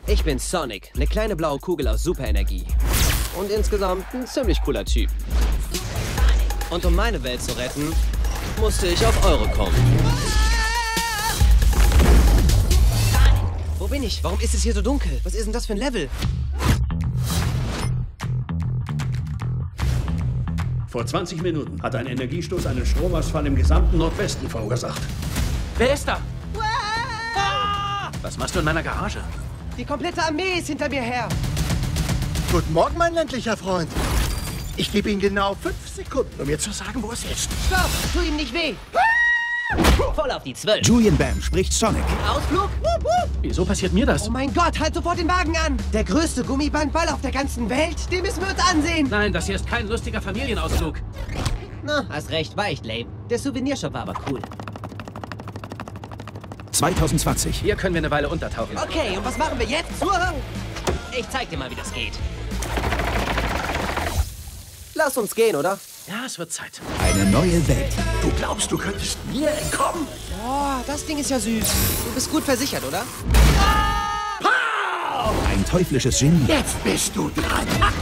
Ich bin Sonic, eine kleine blaue Kugel aus Superenergie. Und insgesamt ein ziemlich cooler Typ. Und um meine Welt zu retten, musste ich auf eure kommen. Wo bin ich? Warum ist es hier so dunkel? Was ist denn das für ein Level? Vor 20 Minuten hat ein Energiestoß einen Stromausfall im gesamten Nordwesten verursacht. Wer ist da? Was machst du in meiner Garage? Die komplette Armee ist hinter mir her. Guten Morgen, mein ländlicher Freund. Ich gebe Ihnen genau 5 Sekunden, um mir zu sagen, wo es ist. Stopp! Tu ihm nicht weh! Voll auf die 12. Julian Bam spricht Sonic. Ausflug? Wup, wup. Wieso passiert mir das? Oh mein Gott, halt sofort den Wagen an! Der größte Gummibandball auf der ganzen Welt, den müssen wir uns ansehen! Nein, das hier ist kein lustiger Familienausflug. Na, hast recht, war echt lame. Der Souvenirshop war aber cool. 2020. Hier können wir eine Weile untertauchen. Okay, und was machen wir jetzt? Ich zeig dir mal, wie das geht. Lass uns gehen, oder? Ja, es wird Zeit. Eine neue Welt. Du glaubst, du könntest mir entkommen? Boah, das Ding ist ja süß. Du bist gut versichert, oder? Ein teuflisches Genie. Jetzt bist du dran.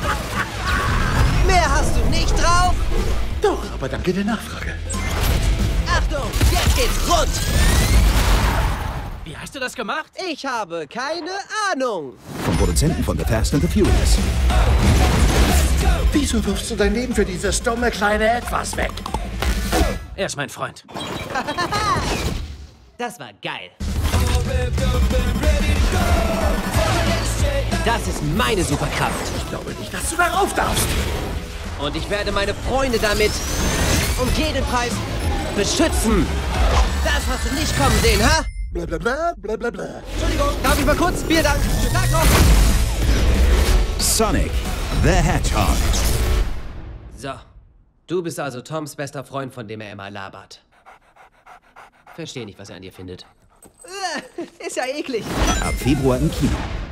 Mehr hast du nicht drauf? Doch, aber danke der Nachfrage. Achtung, jetzt geht's rund! Wie hast du das gemacht? Ich habe keine Ahnung. Vom Produzenten von The Fast and the Furious. Wieso wirfst du dein Leben für dieses dumme kleine Etwas weg? Er ist mein Freund. Das war geil. Das ist meine Superkraft. Ich glaube nicht, dass du darauf darfst. Und ich werde meine Freunde damit um jeden Preis beschützen. Das hast du nicht kommen sehen, ha? Blablabla, blablabla. Entschuldigung, darf ich mal kurz? Vielen Dank. Schönen Tag noch. Sonic the Hedgehog. So, du bist also Toms bester Freund, von dem er immer labert. Verstehe nicht, was er an dir findet. Ist ja eklig. Ab Februar im Kino.